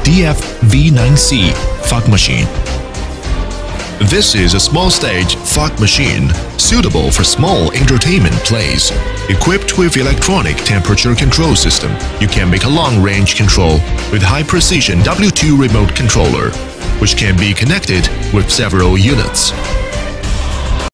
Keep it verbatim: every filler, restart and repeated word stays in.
D F V nine C fog machine. This is a small-stage fog machine suitable for small entertainment plays. Equipped with electronic temperature control system, you can make a long-range control with high-precision W two remote controller, which can be connected with several units.